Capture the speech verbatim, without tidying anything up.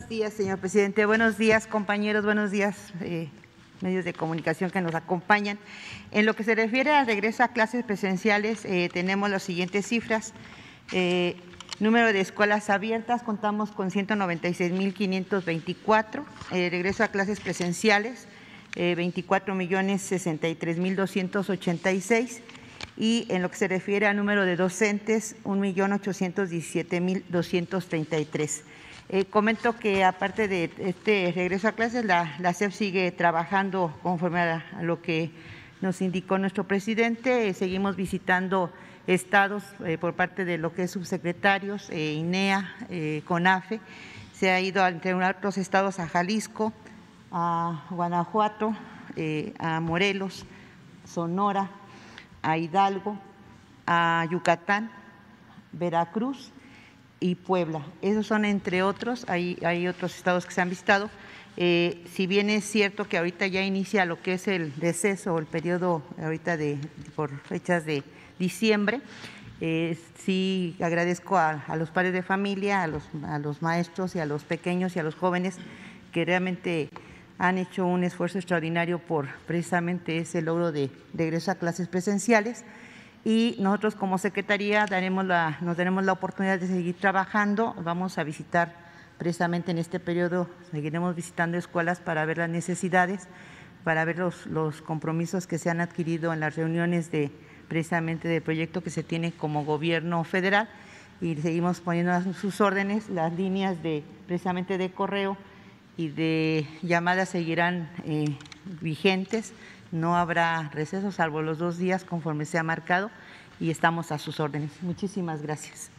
Buenos días, señor presidente. Buenos días, compañeros. Buenos días, eh, medios de comunicación que nos acompañan. En lo que se refiere al regreso a clases presenciales, eh, tenemos las siguientes cifras. Eh, número de escuelas abiertas, contamos con ciento noventa y seis mil quinientos veinticuatro. Eh, regreso a clases presenciales, eh, veinticuatro millones sesenta y tres mil doscientos ochenta y seis. Y en lo que se refiere al número de docentes, un millón ochocientos diecisiete mil doscientos treinta y tres. Eh, comento que aparte de este regreso a clases, la, la S E P sigue trabajando conforme a, a lo que nos indicó nuestro presidente. Eh, seguimos visitando estados eh, por parte de lo que es subsecretarios, eh, INEA, eh, CONAFE. Se ha ido entre otros estados a Jalisco, a Guanajuato, eh, a Morelos, Sonora, a Hidalgo, a Yucatán, Veracruz y Puebla. Esos son entre otros, hay, hay otros estados que se han visitado. Eh, si bien es cierto que ahorita ya inicia lo que es el deceso o el periodo ahorita de por fechas de diciembre, eh, sí agradezco a, a los padres de familia, a los, a los maestros y a los pequeños y a los jóvenes que realmente han hecho un esfuerzo extraordinario por precisamente ese logro de regreso a clases presenciales. Y nosotros como Secretaría daremos la, nos daremos la oportunidad de seguir trabajando. Vamos a visitar precisamente en este periodo, seguiremos visitando escuelas para ver las necesidades, para ver los, los compromisos que se han adquirido en las reuniones de precisamente del proyecto que se tiene como gobierno federal, y seguimos poniendo a sus órdenes. Las líneas de precisamente de correo y de llamadas seguirán eh, vigentes. No habrá receso salvo los dos días conforme se ha marcado y estamos a sus órdenes. Muchísimas gracias.